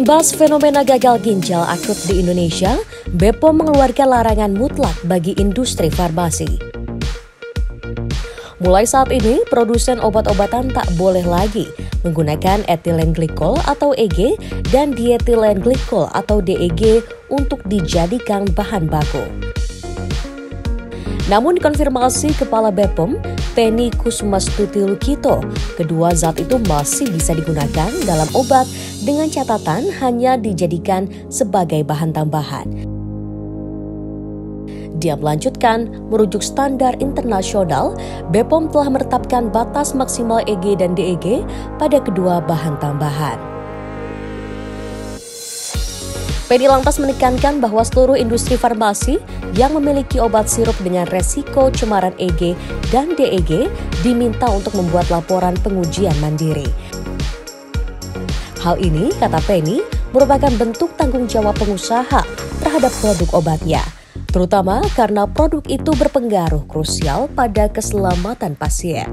Imbas fenomena gagal ginjal akut di Indonesia, BPOM mengeluarkan larangan mutlak bagi industri farmasi. Mulai saat ini, produsen obat-obatan tak boleh lagi menggunakan etilen glikol atau EG dan dietilen glikol atau DEG untuk dijadikan bahan baku. Namun dikonfirmasi Kepala BPOM, Penny Kusmastuti Lukito, kedua zat itu masih bisa digunakan dalam obat dengan catatan hanya dijadikan sebagai bahan tambahan. Dia melanjutkan, merujuk standar internasional, BPOM telah menetapkan batas maksimal EG dan DEG pada kedua bahan tambahan. Penny lantas menekankan bahwa seluruh industri farmasi yang memiliki obat sirup dengan resiko cemaran EG dan DEG diminta untuk membuat laporan pengujian mandiri. Hal ini, kata Penny, merupakan bentuk tanggung jawab pengusaha terhadap produk obatnya, terutama karena produk itu berpengaruh krusial pada keselamatan pasien.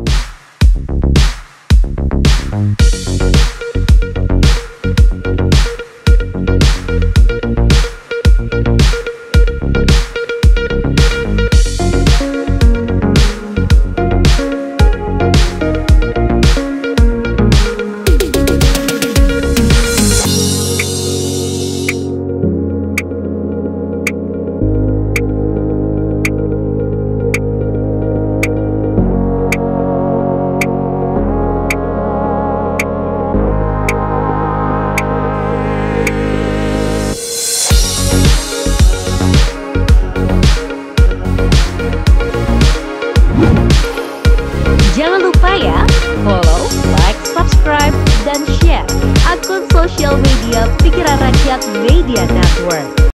Jangan lupa ya, follow, like, subscribe, dan share akun sosial media Pikiran Rakyat Media Network.